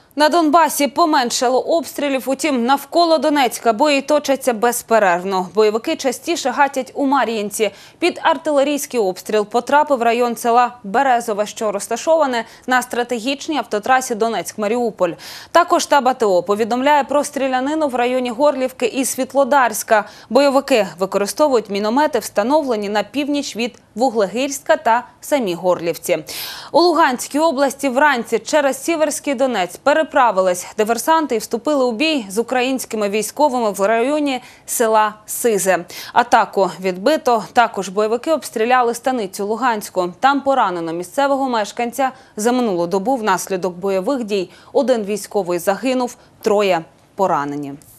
На Донбасі поменшало обстрілів, утім навколо Донецька бої точаться безперервно. Бойовики частіше гатять у Мар'їнці. Під артилерійський обстріл потрапив район села Березове, що розташоване на стратегічній автотрасі Донецьк-Маріуполь. Також штаб АТО повідомляє про стрілянину в районі Горлівки і Світлодарська. Бойовики використовують міномети, встановлені на північ від Вуглегірська та самі Горлівці. У Луганській області вранці через Сіверський Донець переправились диверсанти і вступили у бій з українськими військовими в районі села Сизе. Атаку відбито. Також бойовики обстріляли станицю Луганську. Там поранено місцевого мешканця. За минулу добу внаслідок бойових дій 1 військовий загинув, 3 поранені.